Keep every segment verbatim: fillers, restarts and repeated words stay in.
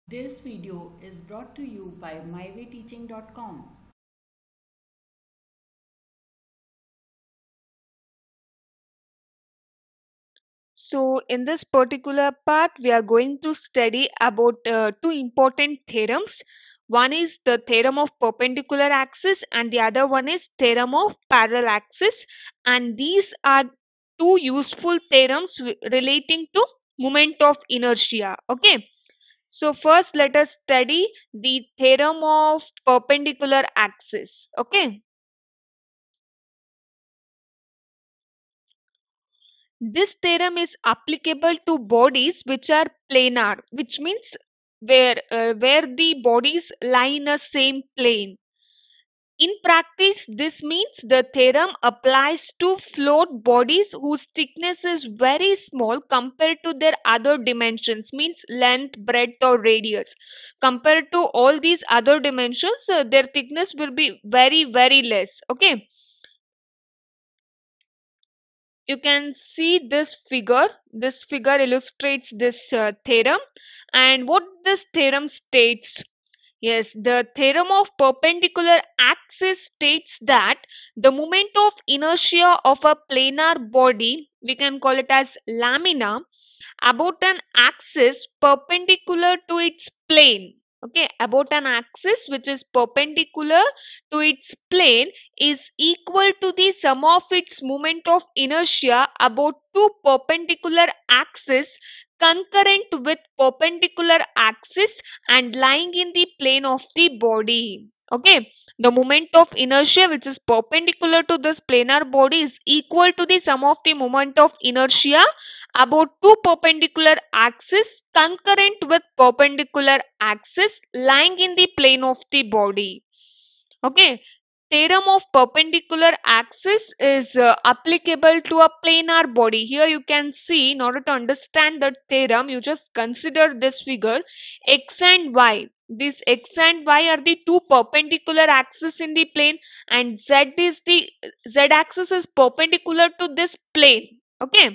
This video is brought to you by my way teaching dot com. So in this particular part, we are going to study about uh, two important theorems. One is the theorem of perpendicular axis and the other one is theorem of parallel axis. And these are two useful theorems wi- relating to moment of inertia. Okay. So first let us study the theorem of perpendicular axis. Okay. This theorem is applicable to bodies which are planar, which means where uh, where the bodies lie in a same plane. In practice, this means the theorem applies to float bodies whose thickness is very small compared to their other dimensions, means length, breadth, or radius. Compared to all these other dimensions, uh, their thickness will be very, very less. Okay. You can see this figure. This figure illustrates this uh, theorem. And what this theorem states? Yes, the theorem of perpendicular axis states that the moment of inertia of a planar body, we can call it as lamina, about an axis perpendicular to its plane. Okay, about an axis which is perpendicular to its plane is equal to the sum of its moment of inertia about two perpendicular axes concurrent with perpendicular axis and lying in the plane of the body. Okay, the moment of inertia which is perpendicular to this planar body is equal to the sum of the moment of inertia about two perpendicular axes concurrent with perpendicular axis lying in the plane of the body. Okay, theorem of perpendicular axis is uh, applicable to a planar body. Here you can see, in order to understand the theorem, you just consider this figure x and y. This x and y are the two perpendicular axes in the plane, and z is the z axis is perpendicular to this plane. Okay.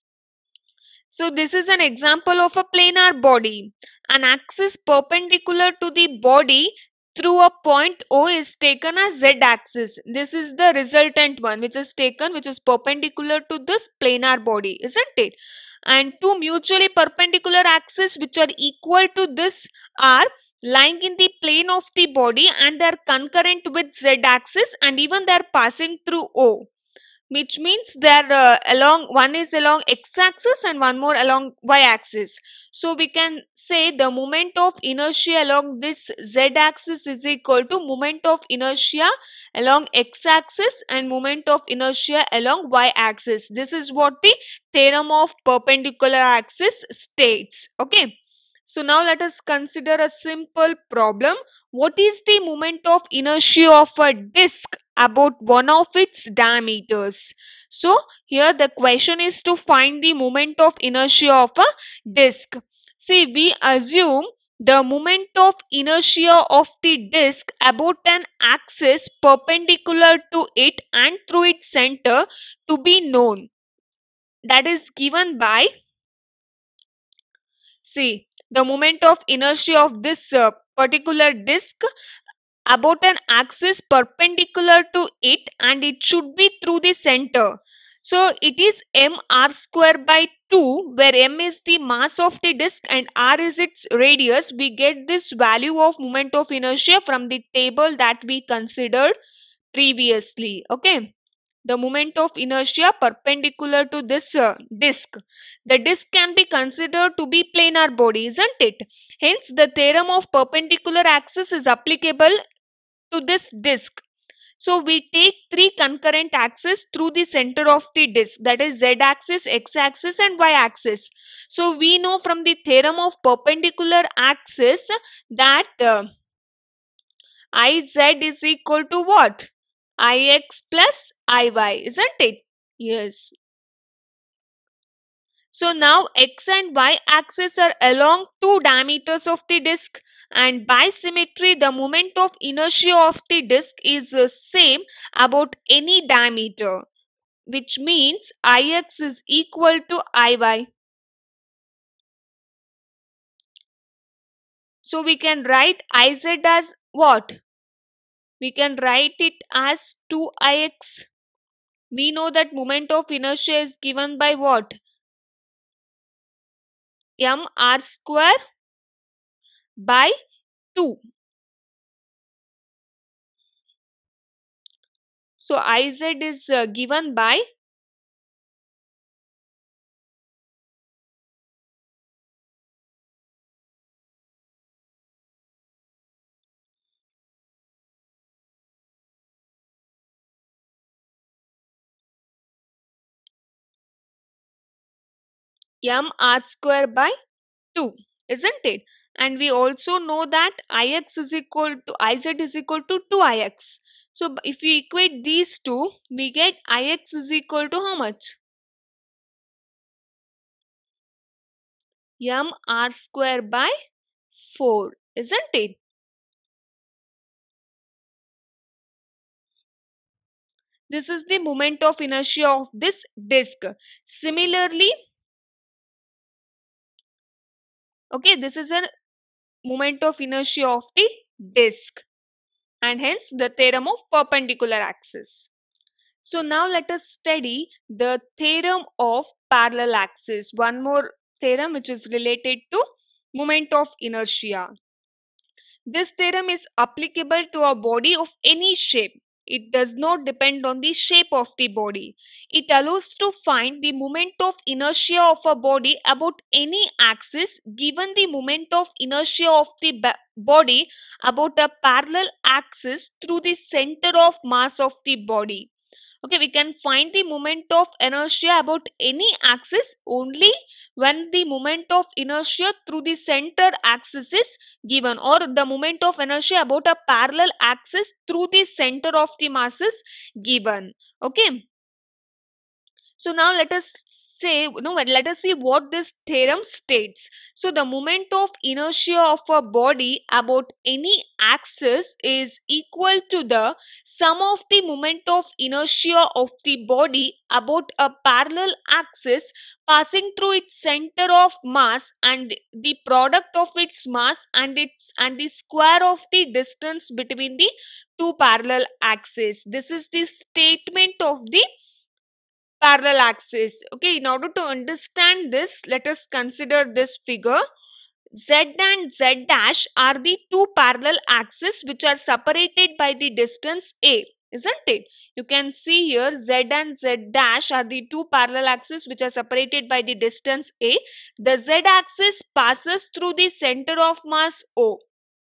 So this is an example of a planar body. An axis perpendicular to the body through a point O is taken as z-axis. This is the resultant one which is taken, which is perpendicular to this planar body, isn't it? And two mutually perpendicular axes which are equal to this are lying in the plane of the body and they are concurrent with z-axis and even they are passing through O, which means they're uh, along, one is along x-axis and one more along y-axis. So we can say the moment of inertia along this z-axis is equal to moment of inertia along x-axis and moment of inertia along y-axis. This is what the theorem of perpendicular axis states. Okay. So now let us consider a simple problem. What is the moment of inertia of a disk about one of its diameters? So here the question is to find the moment of inertia of a disk. See, we assume the moment of inertia of the disk about an axis perpendicular to it and through its center to be known. That is given by, see, the moment of inertia of this uh, particular disk about an axis perpendicular to it and it should be through the center. So it is mr square by two, where m is the mass of the disk and r is its radius. We get this value of moment of inertia from the table that we considered previously. Okay. The moment of inertia perpendicular to this uh, disk. The disk can be considered to be planar body, isn't it? Hence, the theorem of perpendicular axis is applicable to this disk. So we take three concurrent axes through the center of the disk, that is z-axis, x-axis and y-axis. So we know from the theorem of perpendicular axis that uh, Iz is equal to what? Ix plus Iy, isn't it? Yes. So now x and y axis are along two diameters of the disk, and by symmetry the moment of inertia of the disk is the same about any diameter, which means Ix is equal to Iy. So we can write Iz as what? We can write it as two I x. We know that moment of inertia is given by what? M r square by two. So Iz is uh, given by M r square by two, isn't it? And we also know that Ix is equal to Iz is equal to two I x. So if we equate these two, we get Ix is equal to how much? M r square by four, isn't it? This is the moment of inertia of this disk. Similarly, okay, this is a moment of inertia of the disk, and hence the theorem of perpendicular axis. So now let us study the theorem of parallel axis. One more theorem which is related to moment of inertia. This theorem is applicable to a body of any shape. It does not depend on the shape of the body. It allows to find the moment of inertia of a body about any axis given the moment of inertia of the body about a parallel axis through the center of mass of the body. Okay, we can find the moment of inertia about any axis only when the moment of inertia through the center axis is given, or the moment of inertia about a parallel axis through the center of the mass is given. Okay. So now let us say, no, let us see what this theorem states. So the moment of inertia of a body about any axis is equal to the sum of the moment of inertia of the body about a parallel axis passing through its center of mass and the product of its mass and its and the square of the distance between the two parallel axes. This is the statement of the parallel axis. Okay, in order to understand this, let us consider this figure. Z and Z dash are the two parallel axes which are separated by the distance A, isn't it? You can see here Z and Z dash are the two parallel axes which are separated by the distance A. The Z axis passes through the center of mass O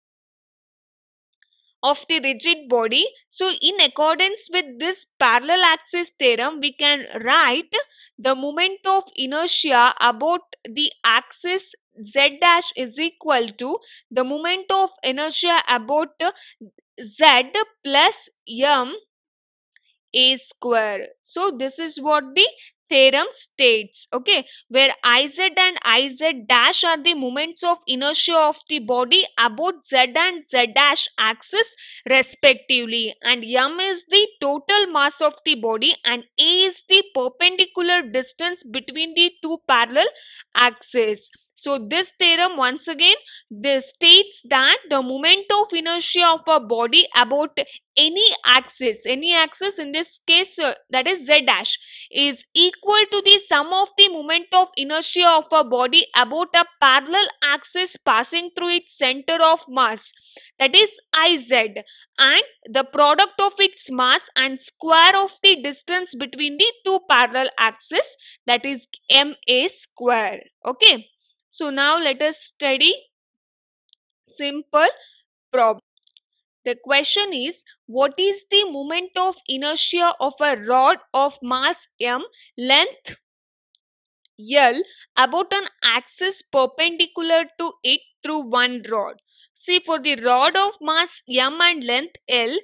of the rigid body. So in accordance with this parallel axis theorem, we can write the moment of inertia about the axis Z dash is equal to the moment of inertia about Z plus M a square. So this is what the theorem states, okay, where Iz and Iz dash are the moments of inertia of the body about Z and Z dash axis respectively, and M is the total mass of the body and A is the perpendicular distance between the two parallel axes. So this theorem once again this states that the moment of inertia of a body about any axis, any axis in this case uh, that is Z dash, is equal to the sum of the moment of inertia of a body about a parallel axis passing through its center of mass, that is Iz, and the product of its mass and square of the distance between the two parallel axes, that is M A square. Okay. So now let us study simple problem. The question is, what is the moment of inertia of a rod of mass M, length L, about an axis perpendicular to it through one rod? See, for the rod of mass M and length L,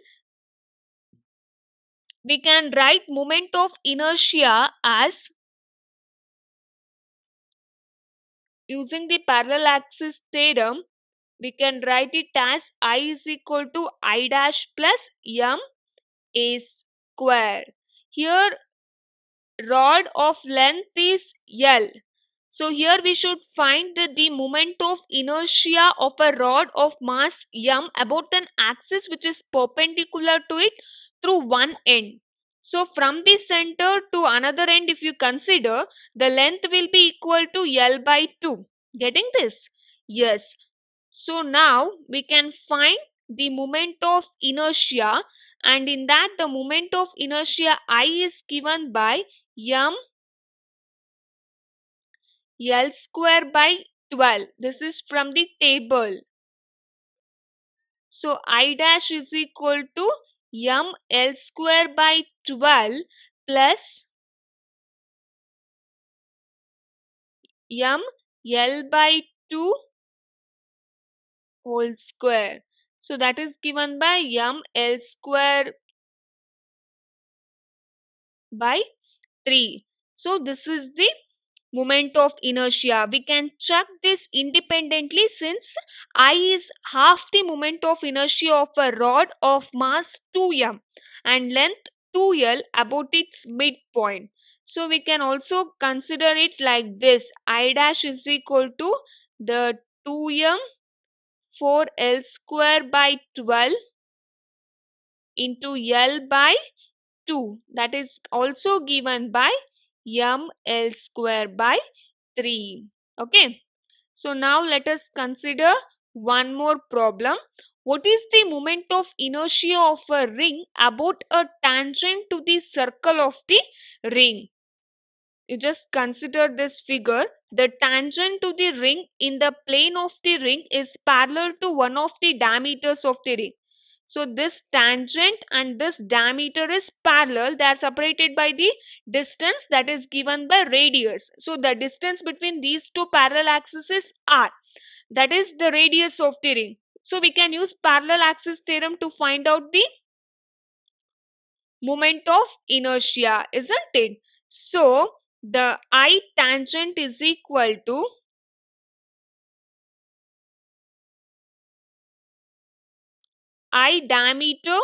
we can write moment of inertia as, using the parallel axis theorem, we can write it as I is equal to I dash plus M a square. Here rod of length is L. So here we should find the, the moment of inertia of a rod of mass m about an axis which is perpendicular to it through one end. So from the center to another end, if you consider, the length will be equal to L by two. Getting this? Yes. So now we can find the moment of inertia, and in that the moment of inertia I is given by m L square by twelve. This is from the table. So I dash is equal to m L square by twelve plus m L by two whole square. So that is given by m L square by three. So this is the moment of inertia. We can check this independently since I is half the moment of inertia of a rod of mass two m and length two L about its midpoint. So we can also consider it like this. I dash is equal to the two m four L square by twelve into L by two, that is also given by m L square by three. Okay, so now let us consider one more problem. What is the moment of inertia of a ring about a tangent to the circle of the ring? You just consider this figure. The tangent to the ring in the plane of the ring is parallel to one of the diameters of the ring. So this tangent and this diameter is parallel. They are separated by the distance that is given by radius. So the distance between these two parallel axes is r. That is the radius of the ring. So we can use parallel axis theorem to find out the moment of inertia, isn't it? So the I tangent is equal to I diameter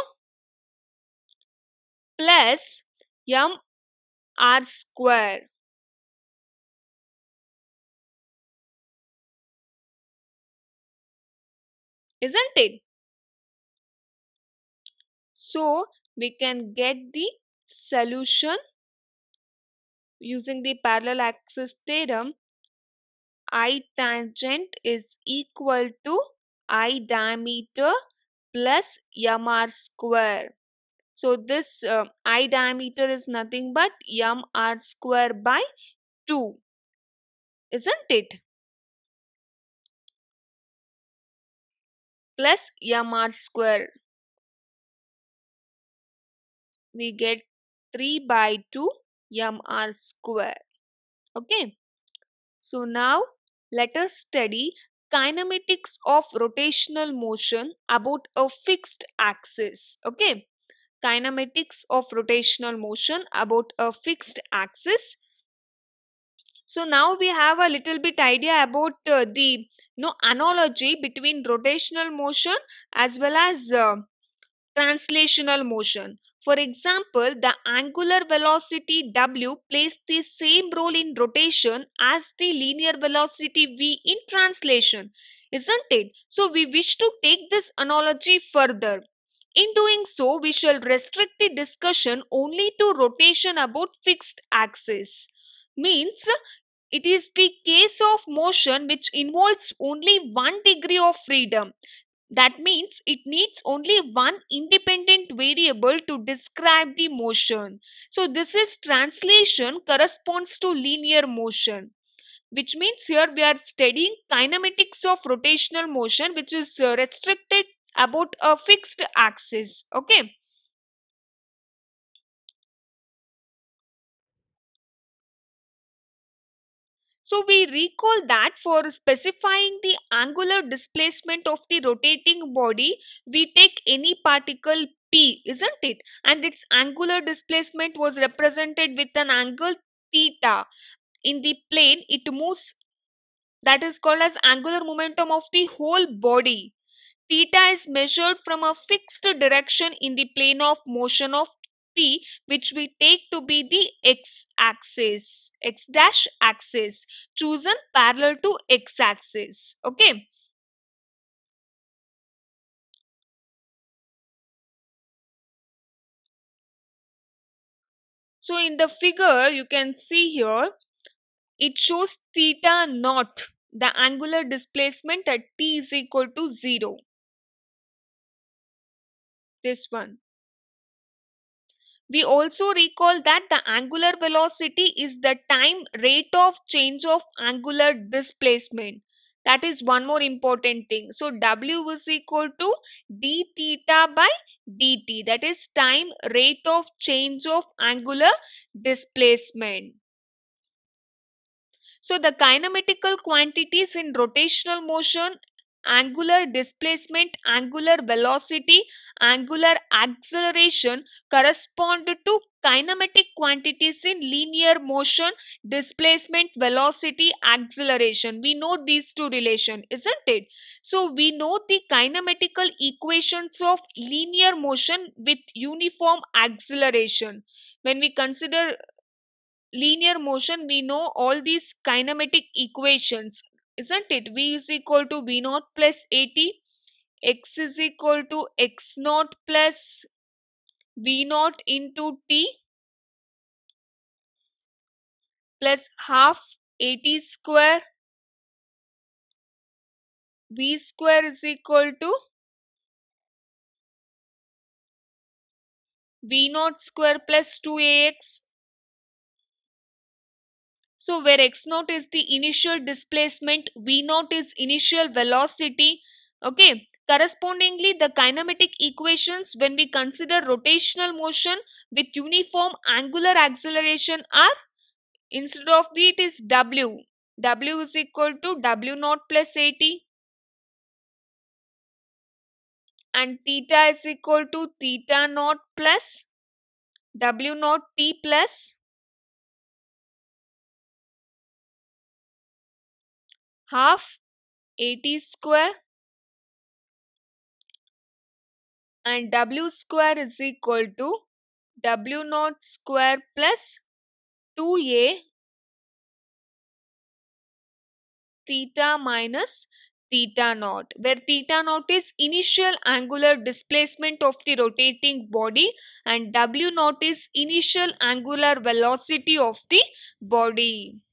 plus m r square. Isn't it? So we can get the solution using the parallel axis theorem. I tangent is equal to I diameter plus m r square. So this uh, I diameter is nothing but m r square by two. Isn't it? Plus m r square. We get three by two m r square. Okay. So now let us study kinematics of rotational motion about a fixed axis. Okay. Kinematics of rotational motion about a fixed axis. So now we have a little bit idea about uh, the no analogy between rotational motion as well as uh, translational motion. For example, the angular velocity w plays the same role in rotation as the linear velocity v in translation, isn't it? So we wish to take this analogy further. In doing so, we shall restrict the discussion only to rotation about fixed axis. Means it is the case of motion which involves only one degree of freedom. That means it needs only one independent variable to describe the motion. So this is translation corresponds to linear motion, which means here we are studying kinematics of rotational motion which is uh, restricted about a fixed axis. Okay. So we recall that for specifying the angular displacement of the rotating body, we take any particle P, isn't it? And its angular displacement was represented with an angle theta. In the plane, it moves, that is called as angular momentum of the whole body. Theta is measured from a fixed direction in the plane of motion of P, which we take to be the x-axis, x dash axis, chosen parallel to x-axis. Okay. So in the figure, you can see here, it shows theta naught, the angular displacement at t is equal to zero. This one. We also recall that the angular velocity is the time rate of change of angular displacement. That is one more important thing. So W is equal to d theta by dt. That is time rate of change of angular displacement. So the kinematical quantities in rotational motion, angular displacement, angular velocity, angular acceleration correspond to kinematic quantities in linear motion, displacement, velocity, acceleration. We know these two relations, isn't it? So we know the kinematical equations of linear motion with uniform acceleration. When we consider linear motion, we know all these kinematic equations, isn't it? V is equal to v naught plus at, x is equal to x naught plus v naught into t plus half at square, v square is equal to v naught square plus two a x. So where x naught is the initial displacement, v naught is initial velocity. Okay. Correspondingly, the kinematic equations when we consider rotational motion with uniform angular acceleration are, instead of v, it is w. W is equal to w naught plus at and theta is equal to theta naught plus w naught t plus half at square, and w square is equal to w naught square plus two a theta minus theta naught, where theta naught is initial angular displacement of the rotating body and w naught is initial angular velocity of the body.